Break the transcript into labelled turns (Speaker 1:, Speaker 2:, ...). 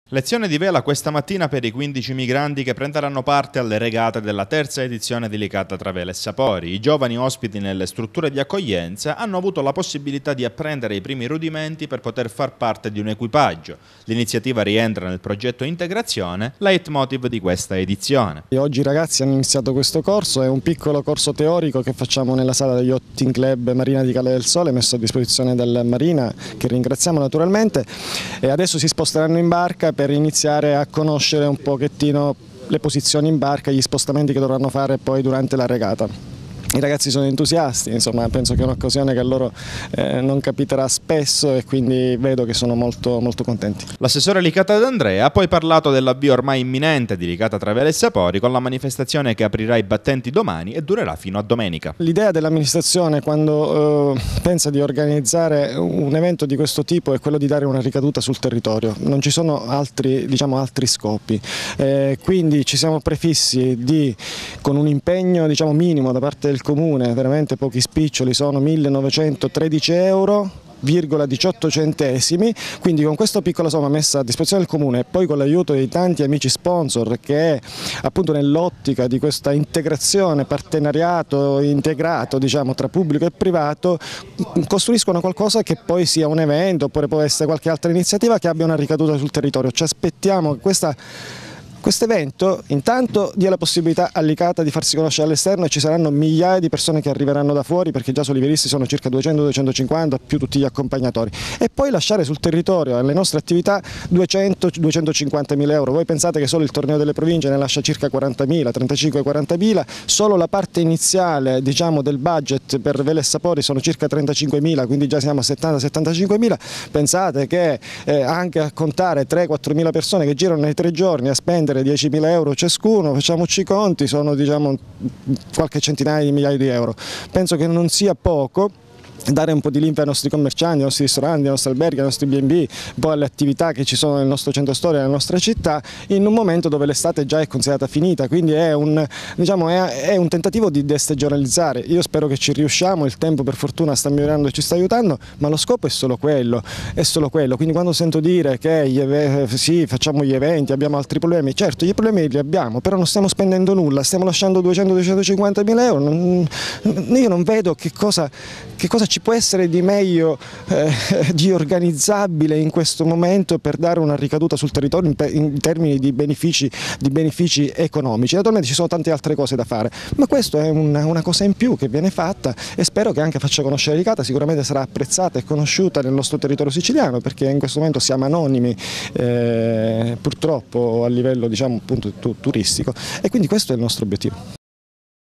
Speaker 1: Lezione di vela questa mattina per i 15 migranti che prenderanno parte alle regate della terza edizione di Licata tra Vela e Sapori. I giovani ospiti nelle strutture di accoglienza hanno avuto la possibilità di apprendere i primi rudimenti per poter far parte di un equipaggio. L'iniziativa rientra nel progetto Integrazione, leitmotiv di questa edizione.
Speaker 2: Oggi i ragazzi hanno iniziato questo corso, è un piccolo corso teorico che facciamo nella sala degli Yachting Club Marina di Calle del Sole, messo a disposizione della Marina, che ringraziamo naturalmente, e adesso si sposteranno in barca per iniziare a conoscere un pochettino le posizioni in barca, gli spostamenti che dovranno fare poi durante la regata. I ragazzi sono entusiasti, insomma, penso che è un'occasione che a loro non capiterà spesso e quindi vedo che sono molto contenti.
Speaker 1: L'assessore Licata D'Andrea ha poi parlato dell'avvio ormai imminente di Licata tra Vela e Sapori con la manifestazione che aprirà i battenti domani e durerà fino a domenica.
Speaker 2: L'idea dell'amministrazione quando pensa di organizzare un evento di questo tipo è quello di dare una ricaduta sul territorio, non ci sono altri scopi, quindi ci siamo prefissi con un impegno minimo da parte del Comune, veramente pochi spiccioli, sono 1.913 euro,18 centesimi, quindi con questa piccola somma messa a disposizione del Comune e poi con l'aiuto di tanti amici sponsor che è appunto nell'ottica di questa integrazione, partenariato integrato tra pubblico e privato, costruiscono qualcosa che poi sia un evento oppure può essere qualche altra iniziativa che abbia una ricaduta sul territorio. Ci aspettiamo che questo evento intanto dia la possibilità a Licata di farsi conoscere all'esterno e ci saranno migliaia di persone che arriveranno da fuori, perché già soliveristi sono circa 200-250 più tutti gli accompagnatori, e poi lasciare sul territorio alle nostre attività 200-250 mila euro. Voi pensate che solo il torneo delle province ne lascia circa 40.000, 35-40.000, solo la parte iniziale del budget per Vela e Sapori sono circa 35.000, quindi già siamo a 70-75.000. Pensate che anche a contare 3-4 mila persone che girano nei 3 giorni a spendere 10.000 euro ciascuno, facciamoci i conti, sono qualche centinaia di migliaia di euro. Penso che non sia poco dare un po' di linfa ai nostri commercianti, ai nostri ristoranti, ai nostri alberghi, ai nostri B&B, poi alle attività che ci sono nel nostro centro storia, nella nostra città, in un momento dove l'estate già è considerata finita, quindi è un tentativo di destagionalizzare. Io spero che ci riusciamo, il tempo per fortuna sta migliorando e ci sta aiutando, ma lo scopo è solo quello, quindi quando sento dire che sì, facciamo gli eventi, abbiamo altri problemi, certo gli problemi li abbiamo, però non stiamo spendendo nulla, stiamo lasciando 200-250 mila euro, io non vedo che cosa ci può essere di meglio, di organizzabile in questo momento per dare una ricaduta sul territorio in termini di benefici economici. Naturalmente ci sono tante altre cose da fare, ma questo è una cosa in più che viene fatta e spero che anche faccia conoscere Licata. Sicuramente sarà apprezzata e conosciuta nel nostro territorio siciliano, perché in questo momento siamo anonimi purtroppo a livello appunto turistico, e quindi questo è il nostro obiettivo.